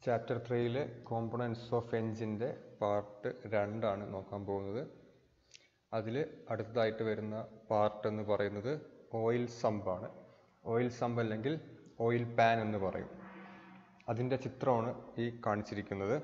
Chapter 3 components of എൻജിൻ്റെ part 2 ആണ് നോക്കാൻ പോകുന്നത്. അതിൽ അടുത്തതായിട്ട് വരുന്ന പാർട്ട് എന്ന് പറയുന്നത് ഓയിൽ സമ്പാണ്. ഓയിൽ സമ്പ് അല്ലെങ്കിൽ ഓയിൽ പാൻ എന്ന് പറയും. അതിൻ്റെ ചിത്രമാണ് ഈ കാണിച്ചിരിക്കുന്നത്.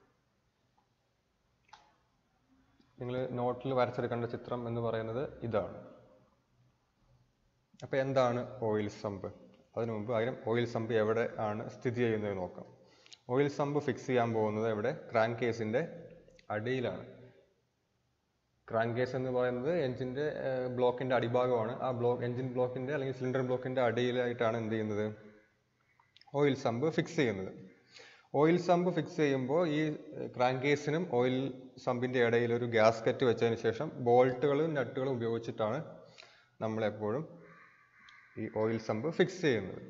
നിങ്ങൾ നോട്ടിൽ വരച്ചെടുക്കേണ്ട ചിത്രം എന്ന് പറയുന്നത് ഇതാണ്. അപ്പോൾ എന്താണ് ഓയിൽ സമ്പ്? അതിനു മുമ്പ് ഓയിൽ സമ്പ് എവിടെ ആണ് സ്ഥിതി ചെയ്യുന്നത് നോക്കാം. ഓയിൽ സമ്പ് ഫിക്സ് ചെയ്യാൻ പോകുന്നത് എവിടെ? ക്രാങ്ക് കേസിൻ്റെ അടിയിലാണ്. ക്രാങ്ക് കേസ് എന്ന് പറയുന്നത് എൻജിൻ്റെ ബ്ലോക്കിൻ്റെ അടിഭാഗമാണ്. ആ എൻജിൻ ബ്ലോക്കിൻ്റെ അല്ലെങ്കിൽ സിലിണ്ടർ ബ്ലോക്കിൻ്റെ അടിയിലായിട്ടാണ് എന്ത് ചെയ്യുന്നത്? ഓയിൽ സമ്പ് ഫിക്സ് ചെയ്യുന്നത്. ഓയിൽ സമ്പ് ഫിക്സ് ചെയ്യുമ്പോൾ ഈ ക്രാങ്ക് കേസിനും ഓയിൽ സമ്പിൻ്റെ ഇടയിൽ ഒരു ഗ്യാസ്കറ്റ് വെച്ചതിന് ശേഷം ബോൾട്ടുകളും നട്ടുകളും ഉപയോഗിച്ചിട്ടാണ് നമ്മളെപ്പോഴും ഈ ഓയിൽ സമ്പ് ഫിക്സ് ചെയ്യുന്നത്.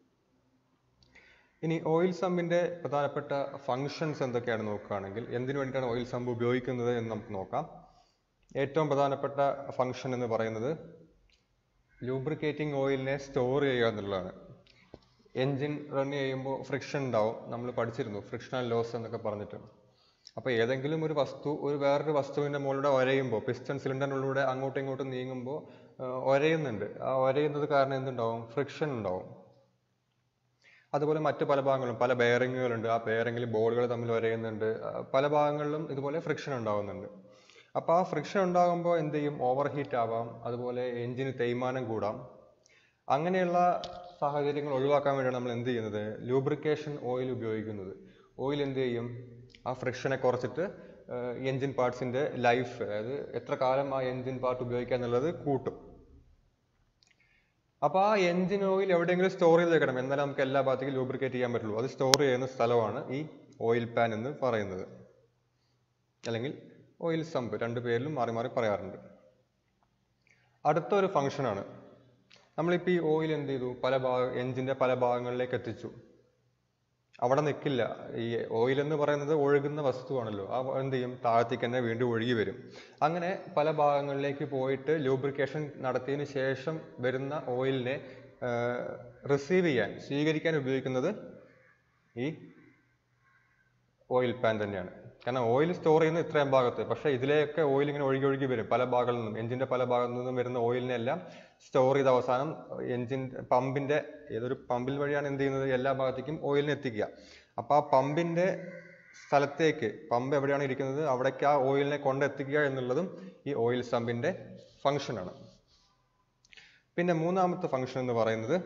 ഇനി ഓയിൽ സമ്പിൻ്റെ പ്രധാനപ്പെട്ട ഫങ്ഷൻസ് എന്തൊക്കെയാണ് നോക്കുകയാണെങ്കിൽ, എന്തിനു വേണ്ടിയിട്ടാണ് ഓയിൽ സമ്പ് ഉപയോഗിക്കുന്നത് എന്ന് നമുക്ക് നോക്കാം. ഏറ്റവും പ്രധാനപ്പെട്ട ഫങ്ഷൻ എന്ന് പറയുന്നത് ലൂബ്രിക്കേറ്റിംഗ് ഓയിലിനെ സ്റ്റോർ ചെയ്യുക എന്നുള്ളതാണ്. എൻജിൻ റൺ ചെയ്യുമ്പോൾ ഫ്രിക്ഷൻ ഉണ്ടാവും. നമ്മൾ പഠിച്ചിരുന്നു ഫ്രിക്ഷണൽ ലോസ് എന്നൊക്കെ പറഞ്ഞിട്ട്. അപ്പോൾ ഏതെങ്കിലും ഒരു വസ്തു വേറൊരു വസ്തുവിൻ്റെ മുകളിലൂടെ ഒരയുമ്പോൾ, പിസ്റ്റൺ സിലിണ്ടറിനുള്ളിലൂടെ അങ്ങോട്ടും ഇങ്ങോട്ടും നീങ്ങുമ്പോൾ ഒരയുന്നുണ്ട്. ആ ഒരയുന്നത് കാരണം എന്തുണ്ടാവും? ഫ്രിക്ഷൻ ഉണ്ടാവും. അതുപോലെ മറ്റു പല ഭാഗങ്ങളും പല ബെയറിങ്ങുകളുണ്ട്. ആ ബെയറിങ്ങിൽ ബോളുകൾ തമ്മിൽ ഒരയുന്നുണ്ട്. പല ഭാഗങ്ങളിലും ഇതുപോലെ ഫ്രിക്ഷൻ ഉണ്ടാകുന്നുണ്ട്. അപ്പോൾ ആ ഫ്രിക്ഷൻ ഉണ്ടാകുമ്പോൾ എന്ത് ചെയ്യും? ഓവർ ഹീറ്റ് ആവാം. അതുപോലെ എൻജിന് തേയ്മാനം കൂടാം. അങ്ങനെയുള്ള സാഹചര്യങ്ങൾ ഒഴിവാക്കാൻ വേണ്ടിയാണ് നമ്മൾ എന്ത് ചെയ്യുന്നത്? ലൂബ്രിക്കേഷൻ ഓയിൽ ഉപയോഗിക്കുന്നത്. ഓയിൽ എന്ത് ചെയ്യും? ആ ഫ്രിക്ഷനെ കുറച്ചിട്ട് എൻജിൻ പാർട്സിൻ്റെ ലൈഫ്, അതായത് എത്ര കാലം ആ എൻജിൻ പാർട്ട് ഉപയോഗിക്കുക എന്നുള്ളത് കൂട്ടും. അപ്പോൾ ആ എൻജിൻ ഓയിൽ എവിടെയെങ്കിലും സ്റ്റോർ ചെയ്ത് വെക്കണം. എന്നാലും നമുക്ക് എല്ലാ ഭാഗത്തേക്കും ലൂബ്രിക്കേറ്റ് ചെയ്യാൻ പറ്റുള്ളൂ. അത് സ്റ്റോർ ചെയ്യുന്ന സ്ഥലമാണ് ഈ ഓയിൽ പാൻ എന്ന് പറയുന്നത്, അല്ലെങ്കിൽ ഓയിൽ സമ്പ്. രണ്ടു പേരിലും മാറി മാറി പറയാറുണ്ട്. അടുത്തൊരു ഫംഗ്ഷനാണ്, നമ്മളിപ്പോൾ ഈ ഓയിൽ എന്ത് ചെയ്തു? എൻജിൻ്റെ പല ഭാഗങ്ങളിലേക്ക് എത്തിച്ചു. അവിടെ നിൽക്കില്ല. ഈ ഓയിൽ എന്ന് പറയുന്നത് ഒഴുകുന്ന വസ്തുവാണല്ലോ. ആ എന്ത് ചെയ്യും? താഴത്തേക്ക് തന്നെ വീണ്ടും ഒഴുകി വരും. അങ്ങനെ പല ഭാഗങ്ങളിലേക്ക് പോയിട്ട് ലൂബ്രിക്കേഷൻ നടത്തിയതിന് ശേഷം വരുന്ന ഓയിലിനെ സ്വീകരിക്കാൻ ഉപയോഗിക്കുന്നത് ഈ ഓയിൽ പാൻ തന്നെയാണ്. കാരണം ഓയിൽ സ്റ്റോർ ചെയ്യുന്നത് ഇത്രയും ഭാഗത്ത്, പക്ഷേ ഇതിലേക്ക് ഓയിൽ ഇങ്ങനെ ഒഴുകി ഒഴുകി വരും. പല ഭാഗങ്ങളിൽ നിന്നും, എൻജിൻ്റെ പല ഭാഗത്തു നിന്നും വരുന്ന ഓയിലിനെല്ലാം സ്റ്റോർ ചെയ്ത് അവസാനം പമ്പിൻ്റെ ഏതൊരു പമ്പിൽ വഴിയാണ് എന്ത് ചെയ്യുന്നത്? എല്ലാ ഭാഗത്തേക്കും ഓയിലിനെ എത്തിക്കുക. അപ്പോൾ ആ പമ്പിൻ്റെ സ്ഥലത്തേക്ക്, പമ്പ് എവിടെയാണ് ഇരിക്കുന്നത് അവിടേക്ക് ആ ഓയിലിനെ കൊണ്ടെത്തിക്കുക എന്നുള്ളതും ഈ ഓയിൽ സമ്പിൻ്റെ ഫംഗ്ഷനാണ്. പിന്നെ മൂന്നാമത്തെ ഫംഗ്ഷൻ എന്ന് പറയുന്നത്,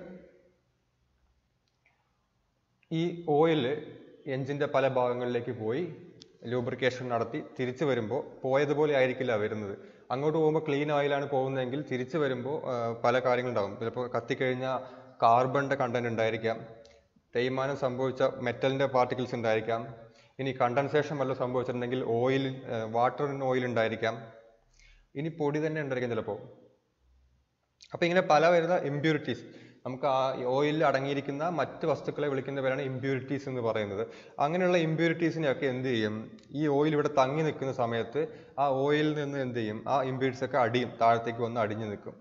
ഈ ഓയിൽ എൻജിൻ്റെ പല ഭാഗങ്ങളിലേക്ക് പോയി ലൂബ്രിക്കേഷൻ നടത്തി തിരിച്ചു വരുമ്പോൾ പോയതുപോലെ ആയിരിക്കില്ല വരുന്നത്. അങ്ങോട്ട് പോകുമ്പോൾ ക്ലീൻ ഓയിലാണ് പോകുന്നതെങ്കിൽ തിരിച്ചു വരുമ്പോൾ പല കാര്യങ്ങളുണ്ടാകും. ചിലപ്പോൾ കത്തിക്കഴിഞ്ഞാൽ കാർബണിൻ്റെ കണ്ടന്റ് ഉണ്ടായിരിക്കാം, തേയ്മാനം സംഭവിച്ച മെറ്റലിൻ്റെ പാർട്ടിക്കിൾസ് ഉണ്ടായിരിക്കാം, ഇനി കണ്ടൻസേഷൻ വല്ലതും സംഭവിച്ചിട്ടുണ്ടെങ്കിൽ വാട്ടർ ഓയിൽ ഉണ്ടായിരിക്കാം, ഇനി പൊടി തന്നെ ഉണ്ടായിരിക്കാം ചിലപ്പോൾ. അപ്പോൾ ഇങ്ങനെ പല വരുന്ന ഇമ്പ്യൂരിറ്റീസ്, നമുക്ക് ആ ഓയിലിൽ അടങ്ങിയിരിക്കുന്ന മറ്റ് വസ്തുക്കളെ വിളിക്കുന്ന പേരാണ് ഇമ്പ്യൂരിറ്റീസ് എന്ന് പറയുന്നത്. അങ്ങനെയുള്ള ഇമ്പ്യൂരിറ്റീസിനെയൊക്കെ എന്ത് ചെയ്യും? ഈ ഓയിൽ ഇവിടെ തങ്ങി നിൽക്കുന്ന സമയത്ത് ആ ഓയിലിൽ നിന്ന് എന്ത് ചെയ്യും? ആ ഇമ്പ്യൂരിറ്റീസ് ഒക്കെ താഴത്തേക്ക് വന്ന് അടിഞ്ഞു നിൽക്കും.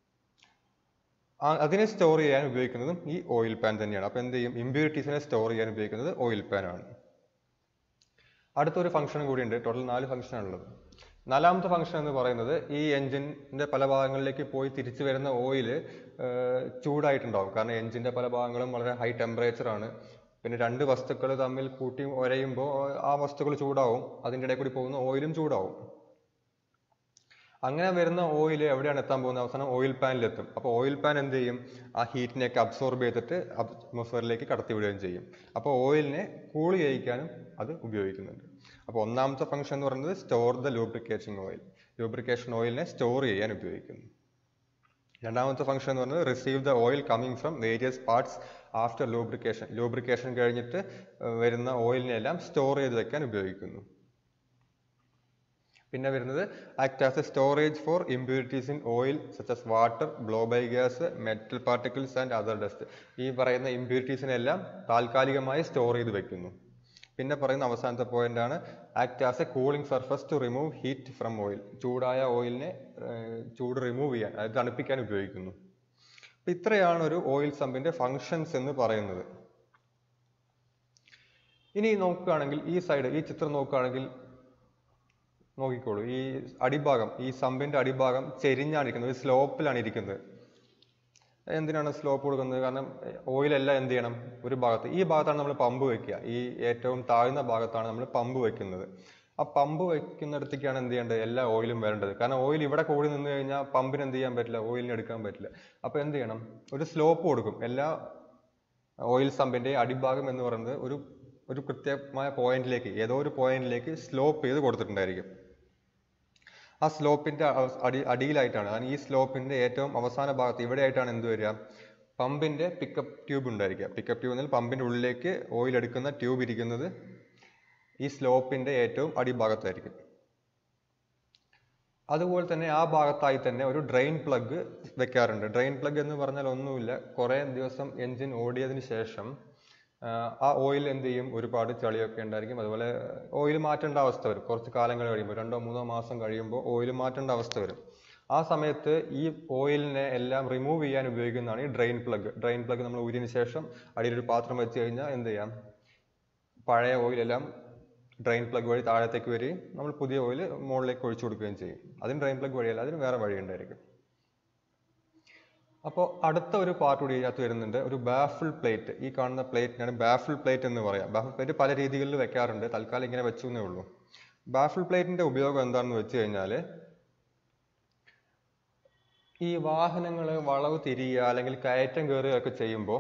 അതിനെ സ്റ്റോർ ചെയ്യാൻ ഉപയോഗിക്കുന്നതും ഈ ഓയിൽ പാൻ തന്നെയാണ്. അപ്പോൾ എന്ത് ചെയ്യും? ഇമ്പ്യൂരിറ്റീസിനെ സ്റ്റോർ ചെയ്യാൻ ഉപയോഗിക്കുന്നത് ഓയിൽ പാൻ ആണ്. അടുത്തൊരു ഫംഗ്ഷനും കൂടിയുണ്ട്. ടോട്ടൽ 4 ഫംഗ്ഷനാണുള്ളത്. നാലാമത്തെ ഫംഗ്ഷൻ എന്ന് പറയുന്നത്, ഈ എൻജിൻ്റെ പല ഭാഗങ്ങളിലേക്ക് പോയി തിരിച്ചു വരുന്ന ഓയിൽ ചൂടായിട്ടുണ്ടാവും. കാരണം എൻജിൻ്റെ പല ഭാഗങ്ങളും വളരെ ഹൈ ടെമ്പറേച്ചറാണ്. പിന്നെ രണ്ട് വസ്തുക്കൾ തമ്മിൽ കൂട്ടി ഒരയുമ്പോൾ ആ വസ്തുക്കൾ ചൂടാവും, അതിൻ്റെ ഇടയിൽ കൂടി പോകുന്ന ഓയിലും ചൂടാവും. അങ്ങനെ വരുന്ന ഓയിൽ എവിടെയാണ് എത്താൻ പോകുന്നത്? അവസാനം ഓയിൽ പാനിലെത്തും. അപ്പോൾ ഓയിൽ പാൻ എന്ത് ചെയ്യും? ആ ഹീറ്റിനെയൊക്കെ അബ്സോർബ് ചെയ്തിട്ട് അറ്റ്മോസ്ഫിയറിലേക്ക് കടത്തിവിടുകയും ചെയ്യും. അപ്പോൾ ഓയിലിനെ കൂൾ ചെയ്യിക്കാനും അത് ഉപയോഗിക്കുന്നുണ്ട്. അപ്പോൾ ഒന്നാമത്തെ ഫംഗ്ഷൻ എന്ന് പറയുന്നത് store the lubricating oil, lubrication ഓയിലിനെ സ്റ്റോർ ചെയ്യാൻ ഉപയോഗിക്കുന്നു. രണ്ടാമത്തെ ഫംഗ്ഷൻ എന്ന് പറയുന്നത് receive the oil coming from various parts after lubrication, lubrication കഴിഞ്ഞിട്ട് വരുന്ന ഓയിലിനെല്ലാം സ്റ്റോർ ചെയ്ത് വെക്കാൻ ഉപയോഗിക്കുന്നു. പിന്നെ വരുന്നത് act as a storage for impurities in oil such as water, blow by gas, metal particles and other dust. ഈ പറയുന്ന ഇമ്പ്യൂരിറ്റീസിനെല്ലാം താൽക്കാലികമായി സ്റ്റോർ ചെയ്ത് വെക്കുന്നു. പിന്നെ പറയുന്ന അവസാനത്തെ പോയിന്റ് ആണ് act as a cooling surface to remove heat from oil. ചൂടായ ഓയിലിനെ ചൂട് റിമൂവ് ചെയ്യാൻ, അതായത് തണുപ്പിക്കാൻ ഉപയോഗിക്കുന്നു. ഇത്രയാണ് ഒരു ഓയിൽ സമ്പിന്റെ ഫങ്ഷൻസ് എന്ന് പറയുന്നത്. ഇനി നോക്കുകയാണെങ്കിൽ ഈ സൈഡ്, ഈ ചിത്രം നോക്കുകയാണെങ്കിൽ നോക്കിക്കോളൂ, ഈ അടിഭാഗം, ഈ സമ്പിന്റെ അടിഭാഗം ചെരിഞ്ഞാണ് ഇരിക്കുന്നത്, ഒരു സ്ലോപ്പിലാണ് ഇരിക്കുന്നത്. എന്തിനാണ് സ്ലോപ്പ് കൊടുക്കുന്നത്? കാരണം ഓയിലെല്ലാം എന്ത് ചെയ്യണം, ഒരു ഭാഗത്ത്, ഈ ഭാഗത്താണ് നമ്മൾ പമ്പ് വെക്കുക, ഈ ഏറ്റവും താഴ്ന്ന ഭാഗത്താണ് നമ്മൾ പമ്പ് വെക്കുന്നത്. ആ പമ്പ് വെക്കുന്നിടത്തേക്കാണ് എന്ത് ചെയ്യേണ്ടത്, എല്ലാ ഓയിലും വരേണ്ടത്. കാരണം ഓയിൽ ഇവിടെ കൂടി നിന്ന് കഴിഞ്ഞാൽ പമ്പിന് എന്ത് ചെയ്യാൻ പറ്റില്ല, ഓയിലിന് എടുക്കാൻ പറ്റില്ല. അപ്പോൾ എന്ത് ചെയ്യണം, ഒരു സ്ലോപ്പ് കൊടുക്കും. എല്ലാ ഓയിൽ സമ്പിന്റെ അടിഭാഗം എന്ന് പറയുന്നത് ഒരു കൃത്യമായ പോയിന്റിലേക്ക്, ഏതോ ഒരു പോയിന്റിലേക്ക് സ്ലോപ്പ് ചെയ്ത് കൊടുത്തിട്ടുണ്ടായിരിക്കും. ആ സ്ലോപ്പിന്റെ അടിയിലായിട്ടാണ്, ഈ സ്ലോപ്പിന്റെ ഏറ്റവും അവസാന ഭാഗത്ത് ഇവിടെയായിട്ടാണ് എന്ത് വരിക, പമ്പിന്റെ പിക്കപ്പ് ട്യൂബ് ഉണ്ടായിരിക്കുക. പിക്കപ്പ് ട്യൂബ് എന്നാൽ പമ്പിന്റെ ഉള്ളിലേക്ക് ഓയിൽ എടുക്കുന്ന ട്യൂബ് ഇരിക്കുന്നത് ഈ സ്ലോപ്പിന്റെ ഏറ്റവും അടിഭാഗത്തായിരിക്കും. അതുപോലെ തന്നെ ആ ഭാഗത്തായി തന്നെ ഒരു ഡ്രെയിൻ പ്ലഗ് വെക്കാറുണ്ട്. ഡ്രെയിൻ പ്ലഗ് എന്ന് പറഞ്ഞാൽ ഒന്നുമില്ല, കുറേ ദിവസം എൻജിൻ ഓടിയതിന് ശേഷം ആ ഓയിൽ എന്ത് ചെയ്യും, ഒരുപാട് ചളിയൊക്കെ ഉണ്ടായിരിക്കും. അതുപോലെ ഓയിൽ മാറ്റേണ്ട അവസ്ഥ വരും. കുറച്ച് കാലങ്ങൾ കഴിയുമ്പോൾ, 2-3 മാസം കഴിയുമ്പോൾ ഓയിൽ മാറ്റേണ്ട അവസ്ഥ വരും. ആ സമയത്ത് ഈ ഓയിലിനെ എല്ലാം റിമൂവ് ചെയ്യാൻ ഉപയോഗിക്കുന്നതാണ് ഈ ഡ്രെയിൻ പ്ലഗ്. ഡ്രെയിൻ പ്ലഗ് നമ്മൾ ഊരിയതിന് ശേഷം അടിയിലൊരു പാത്രം വെച്ച് കഴിഞ്ഞാൽ എന്ത് ചെയ്യാം, പഴയ ഓയിലെല്ലാം ഡ്രെയിൻ പ്ലഗ് വഴി താഴത്തേക്ക് വരികയും നമ്മൾ പുതിയ ഓയിൽ മുകളിലേക്ക് ഒഴിച്ചു കൊടുക്കുകയും ചെയ്യും. അതിന് ഡ്രെയിൻ പ്ലഗ് വഴിയല്ല, അതിന് വേറെ വഴി ഉണ്ടായിരിക്കും. അപ്പോൾ അടുത്ത ഒരു പാർട്ട് കൂടി ഇതിനകത്ത് വരുന്നുണ്ട്, ഒരു ബാഫിൾ പ്ലേറ്റ്. ഈ കാണുന്ന പ്ലേറ്റിനാണ് ബാഫിൾ പ്ലേറ്റ് എന്ന് പറയാം. ബാഫിൾ പ്ലേറ്റ് പല രീതികളിൽ വെക്കാറുണ്ട്, തൽക്കാലം ഇങ്ങനെ വെച്ചു എന്നേ ഉള്ളൂ. ബാഫിൾ പ്ലേറ്റിന്റെ ഉപയോഗം എന്താണെന്ന് വെച്ച് കഴിഞ്ഞാൽ, ഈ വാഹനങ്ങൾ വളവ് തിരിയുക അല്ലെങ്കിൽ കയറ്റം കയറുകയൊക്കെ ചെയ്യുമ്പോൾ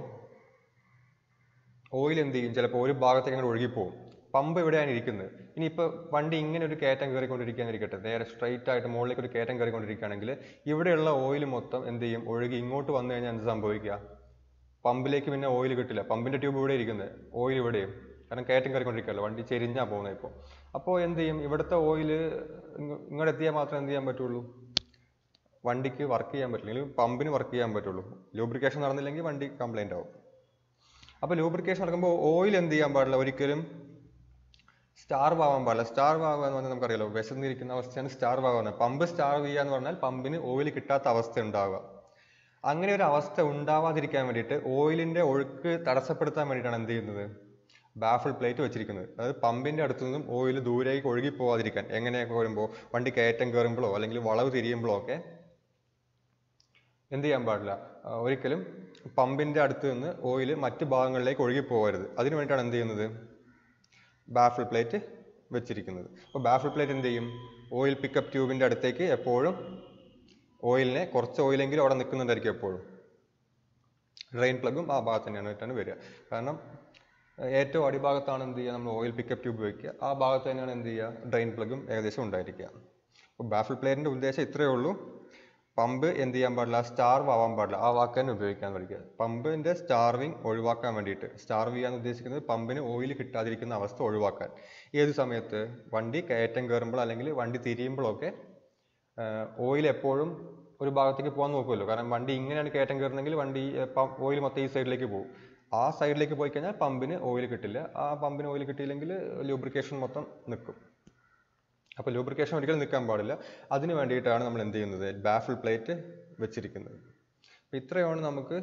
ഓയിൽ എന്ത് ചെയ്യും, ചിലപ്പോൾ ഒരു ഭാഗത്തേക്ക് അങ്ങനെ ഒഴുകിപ്പോകും. പമ്പ് എവിടെയാണ് ഇരിക്കുന്നത്, ഇനിയിപ്പോൾ വണ്ടി ഇങ്ങനെ ഒരു കയറ്റം കയറിക്കൊണ്ടിരിക്കുകയായിരിക്കട്ടെ, നേരെ സ്ട്രൈറ്റ് ആയിട്ട് മുകളിലേക്ക് ഒരു കയറ്റം കയറിക്കൊണ്ടിരിക്കുകയാണെങ്കിൽ ഇവിടെയുള്ള ഓയിൽ മൊത്തം എന്ത് ചെയ്യും, ഒഴുകി ഇങ്ങോട്ട് വന്നു കഴിഞ്ഞാൽ എന്ത് സംഭവിക്കുക, പമ്പിലേക്ക് പിന്നെ ഓയിൽ കിട്ടില്ല. പമ്പിന്റെ ട്യൂബ് ഇവിടെ ഇരിക്കുന്നത്, ഓയിൽ ഇവിടെയും, കാരണം കയറ്റം കയറിക്കൊണ്ടിരിക്കുകയല്ലോ, വണ്ടി ചെരിഞ്ഞാൽ പോകുന്നത് ഇപ്പോൾ. അപ്പോൾ എന്ത് ചെയ്യും, ഇവിടുത്തെ ഓയിൽ ഇങ്ങോട്ട് എത്തിയാൽ മാത്രമേ എന്ത് ചെയ്യാൻ പറ്റുള്ളൂ, വണ്ടിക്ക് വർക്ക് ചെയ്യാൻ പറ്റില്ല, അല്ലെങ്കിൽ പമ്പിന് വർക്ക് ചെയ്യാൻ പറ്റുള്ളൂ. ലൂബ്രിക്കേഷൻ നടന്നില്ലെങ്കിൽ വണ്ടി കംപ്ലൈന്റ് ആവും. അപ്പോൾ ലൂബ്രിക്കേഷൻ നടക്കുമ്പോൾ ഓയിൽ എന്ത് ചെയ്യാൻ പാടില്ല, ഒരിക്കലും സ്റ്റാർവ് ആവാൻ പാടില്ല. സ്റ്റാർവ് ആവുക എന്ന് പറഞ്ഞാൽ നമുക്കറിയാലോ, വിശന്നിരിക്കുന്ന അവസ്ഥയാണ് സ്റ്റാർവ് ആവുക. പമ്പ് സ്റ്റാർവ് ചെയ്യുക എന്ന് പറഞ്ഞാൽ പമ്പിന് ഓയിൽ കിട്ടാത്ത അവസ്ഥ ഉണ്ടാവുക. അങ്ങനെ ഒരു അവസ്ഥ ഉണ്ടാവാതിരിക്കാൻ വേണ്ടിയിട്ട്, ഓയിലിന്റെ ഒഴുക്ക് തടസ്സപ്പെടുത്താൻ വേണ്ടിയിട്ടാണ് എന്ത് ചെയ്യുന്നത്, ബാഫിൾ പ്ലേറ്റ് വെച്ചിരിക്കുന്നത്. അതായത് പമ്പിന്റെ അടുത്തു നിന്നും ഓയിൽ ദൂരേക്ക് ഒഴുകി പോവാതിരിക്കാൻ. എങ്ങനെയൊക്കെ വരുമ്പോൾ, വണ്ടി കയറ്റം കയറുമ്പോഴോ അല്ലെങ്കിൽ വളവ് തിരിയുമ്പോഴോ ഒക്കെ എന്ത് ചെയ്യാൻ പാടില്ല, ഒരിക്കലും പമ്പിന്റെ അടുത്ത് നിന്ന് ഓയിൽ മറ്റു ഭാഗങ്ങളിലേക്ക് ഒഴുകി പോകരുത്. അതിനു വേണ്ടിയിട്ടാണ് എന്ത് ചെയ്യുന്നത്, ബാഫിൾ പ്ലേറ്റ് വെച്ചിരിക്കുന്നത്. അപ്പോൾ ബാഫിൾ പ്ലേറ്റ് എന്ത് ചെയ്യും, ഓയിൽ പിക്കപ്പ് ട്യൂബിന്റെ അടുത്തേക്ക് എപ്പോഴും ഓയിലിനെ, കുറച്ച് ഓയിലെങ്കിലും അവിടെ നിൽക്കുന്നുണ്ടായിരിക്കും എപ്പോഴും. ഡ്രെയിൻ പ്ലഗും ആ ഭാഗത്ത് തന്നെയാണ് വരിക. കാരണം ഏറ്റവും അടിഭാഗത്താണ് എന്ത് ചെയ്യുക, നമ്മൾ ഓയിൽ പിക്കപ്പ് ട്യൂബ് വയ്ക്കുക, ആ ഭാഗത്ത് തന്നെയാണ് എന്ത് ചെയ്യുക, ഡ്രെയിൻ പ്ലഗും ഏകദേശം ഉണ്ടായിരിക്കുക. അപ്പോൾ ബാഫിൾ പ്ലേറ്റിന്റെ ഉദ്ദേശം ഇത്രയേ ഉള്ളൂ, പമ്പ് എന്ത് ചെയ്യാൻ പാടില്ല, സ്റ്റാർവ് ആവാൻ പാടില്ല. ആ വാക്ക് തന്നെ ഉപയോഗിക്കാൻ പഠിക്കുക. പമ്പിന്റെ സ്റ്റാർവിങ് ഒഴിവാക്കാൻ വേണ്ടിയിട്ട്, സ്റ്റാർവ് ചെയ്യാൻ ഉദ്ദേശിക്കുന്നത് പമ്പിന് ഓയിൽ കിട്ടാതിരിക്കുന്ന അവസ്ഥ ഒഴിവാക്കാൻ. ഏത് സമയത്ത്, വണ്ടി കയറ്റം കയറുമ്പോൾ അല്ലെങ്കിൽ വണ്ടി തിരിയുമ്പോഴൊക്കെ ഓയിൽ എപ്പോഴും ഒരു ഭാഗത്തേക്ക് പോകാൻ നോക്കുമല്ലോ. കാരണം വണ്ടി ഇങ്ങനെയാണ് കയറ്റം കയറുന്നെങ്കിൽ വണ്ടി ഓയിൽ മൊത്തം ഈ സൈഡിലേക്ക് പോകും. ആ സൈഡിലേക്ക് പോയി കഴിഞ്ഞാൽ പമ്പിന് ഓയിൽ കിട്ടില്ല. ആ പമ്പിന് ഓയിൽ കിട്ടിയില്ലെങ്കിൽ ലൂബ്രിക്കേഷൻ മൊത്തം നിൽക്കും. അപ്പോൾ ലൂബ്രിക്കേഷൻ ഒരിക്കലും നിൽക്കാൻ പാടില്ല. അതിന് വേണ്ടിയിട്ടാണ് നമ്മൾ എന്ത് ചെയ്യുന്നത്, ബാഫിൾ പ്ലേറ്റ് വെച്ചിരിക്കുന്നത്. അപ്പോൾ ഇത്രയാണ് നമുക്ക്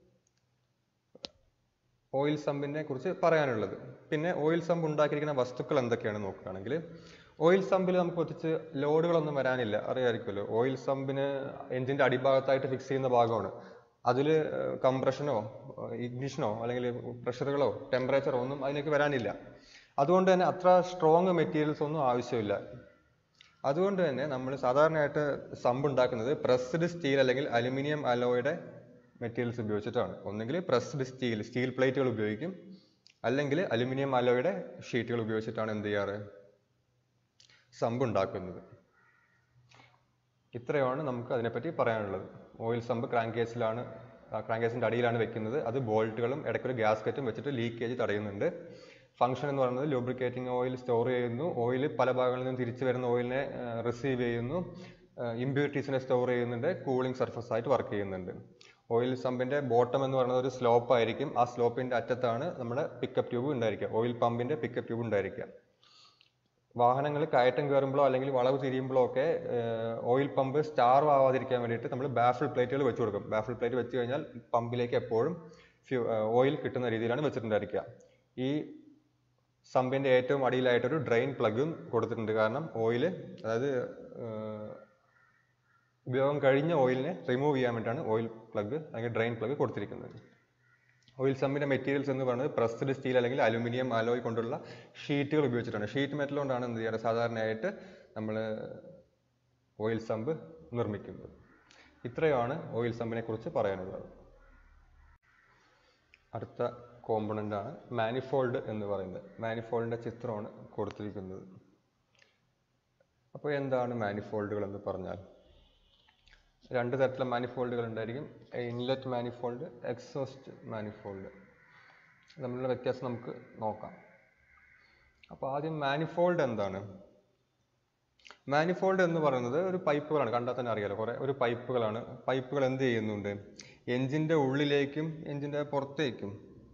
ഓയിൽ സമ്പിനെ കുറിച്ച് പറയാനുള്ളത്. പിന്നെ ഓയിൽ സമ്പ് ഉണ്ടാക്കിയിരിക്കുന്ന വസ്തുക്കൾ എന്തൊക്കെയാണ് നോക്കുകയാണെങ്കിൽ, ഓയിൽ സമ്പിൽ നമുക്ക് ഒത്തിച്ച് ലോഡുകളൊന്നും വരാനില്ല, അറിയാമായിരിക്കുമല്ലോ. ഓയിൽ സമ്പിന് എഞ്ചിന്റെ അടിഭാഗത്തായിട്ട് ഫിക്സ് ചെയ്യുന്ന ഭാഗമാണ്. അതിൽ കംപ്രഷനോ ഇഗ്നിഷനോ അല്ലെങ്കിൽ പ്രഷറുകളോ ടെമ്പറേച്ചറോ ഒന്നും അതിലേക്ക് വരാനില്ല. അതുകൊണ്ട് തന്നെ അത്ര സ്ട്രോങ് മെറ്റീരിയൽസ് ഒന്നും ആവശ്യമില്ല. അതുകൊണ്ട് തന്നെ നമ്മൾ സാധാരണയായിട്ട് സമ്പ് ഉണ്ടാക്കുന്നത് പ്രസ്ഡ് സ്റ്റീൽ അല്ലെങ്കിൽ അലുമിനിയം അലോയുടെ മെറ്റീരിയൽസ് ഉപയോഗിച്ചിട്ടാണ്. ഒന്നെങ്കിൽ പ്രസ്ഡ് സ്റ്റീൽ പ്ലേറ്റുകൾ ഉപയോഗിക്കും, അല്ലെങ്കിൽ അലുമിനിയം അലോയുടെ ഷീറ്റുകൾ ഉപയോഗിച്ചിട്ടാണ് എന്ത് ചെയ്യാറ്, സമ്പ് ഉണ്ടാക്കുന്നത്. ഇത്രയാണ് നമുക്ക് അതിനെപ്പറ്റി പറയാനുള്ളത്. ഓയിൽ സമ്പ് ക്രാങ്കേസിലാണ്, ക്രാങ്കേസിന്റെ അടിയിലാണ് വെക്കുന്നത്. അത് ബോൾട്ടുകളും ഇടയ്ക്കൊരു ഗ്യാസ്കറ്റും വെച്ചിട്ട് ലീക്കേജ് തടയുന്നുണ്ട്. ഫംഗ്ഷൻ എന്ന് പറയുന്നത് ലൂബ്രിക്കേറ്റിംഗ് ഓയിൽ സ്റ്റോർ ചെയ്യുന്നു, ഓയിൽ പല ഭാഗങ്ങളിൽ നിന്നും തിരിച്ചു വരുന്ന ഓയിലിനെ റിസീവ് ചെയ്യുന്നു, ഇമ്പ്യൂരിറ്റീസിനെ സ്റ്റോർ ചെയ്യുന്നുണ്ട്, കൂളിംഗ് സർഫസ് ആയിട്ട് വർക്ക് ചെയ്യുന്നുണ്ട്. ഓയിൽ സമ്പിന്റെ ബോട്ടം എന്ന് പറയുന്നത് ഒരു സ്ലോപ്പ് ആയിരിക്കും. ആ സ്ലോപ്പിന്റെ അറ്റത്താണ് നമ്മുടെ പിക്കപ്പ് ട്യൂബ് ഉണ്ടായിരിക്കുക, ഓയിൽ പമ്പിന്റെ പിക്കപ്പ് ട്യൂബ് ഉണ്ടായിരിക്കുക. വാഹനങ്ങൾ കയറ്റം കയറുമ്പോഴോ അല്ലെങ്കിൽ വളവ് തിരിയുമ്പോഴോ ഒക്കെ ഓയിൽ പമ്പ് സ്റ്റാർവ് ആവാതിരിക്കാൻ വേണ്ടിയിട്ട് നമ്മൾ ബാഫിൾ പ്ലേറ്റുകൾ വെച്ച് കൊടുക്കും. ബാഫിൾ പ്ലേറ്റ് വെച്ച് കഴിഞ്ഞാൽ പമ്പിലേക്ക് എപ്പോഴും ഓയിൽ കിട്ടുന്ന രീതിയിലാണ് വെച്ചിട്ടുണ്ടായിരിക്കുക. ഈ സമ്പിൻ്റെ ഏറ്റവും അടിയിലായിട്ടൊരു ഡ്രെയിൻ പ്ലഗും കൊടുത്തിട്ടുണ്ട്. കാരണം ഓയിൽ, അതായത് ഉപയോഗം കഴിഞ്ഞ ഓയിലിനെ റിമൂവ് ചെയ്യാൻ വേണ്ടിയിട്ടാണ് ഓയിൽ പ്ലഗ് അല്ലെങ്കിൽ ഡ്രെയിൻ പ്ലഗ് കൊടുത്തിരിക്കുന്നത്. ഓയിൽ സമ്പിൻ്റെ മെറ്റീരിയൽസ് എന്ന് പറയുന്നത് പ്രസ്ഡ് സ്റ്റീൽ അല്ലെങ്കിൽ അലുമിനിയം അലോയ് കൊണ്ടുള്ള ഷീറ്റുകൾ ഉപയോഗിച്ചിട്ടാണ്. ഷീറ്റ് മെറ്റൽ കൊണ്ടാണ് എന്ത് ചെയ്യുക, സാധാരണയായിട്ട് നമ്മൾ ഓയിൽ സമ്പ് നിർമ്മിക്കുന്നത്. ഇത്രയാണ് ഓയിൽ സമ്പിനെ കുറിച്ച് പറയാനുള്ളത്. അടുത്ത കോമ്പണൻ്റ് ആണ് മാനിഫോൾഡ് എന്ന് പറയുന്നത്. മാനിഫോൾഡിൻ്റെ ചിത്രമാണ് കൊടുത്തിരിക്കുന്നത്. അപ്പോൾ എന്താണ് മാനിഫോൾഡുകൾ എന്ന് പറഞ്ഞാൽ, രണ്ട് തരത്തിലുള്ള മാനിഫോൾഡുകൾ ഉണ്ടായിരിക്കും. Inlet manifold, exhaust manifold. തമ്മിലുള്ള വ്യത്യാസം നമുക്ക് നോക്കാം. അപ്പോൾ ആദ്യം മാനിഫോൾഡ് എന്താണ്? മാനിഫോൾഡ് എന്ന് പറയുന്നത് ഒരു പൈപ്പുകളാണ്. കണ്ടാൽ തന്നെ അറിയാലോ, ഒരു പൈപ്പുകളാണ്. പൈപ്പുകൾ എന്ത് ചെയ്യുന്നുണ്ട്, എഞ്ചിൻ്റെ ഉള്ളിലേക്കും എഞ്ചിൻ്റെ പുറത്തേക്കും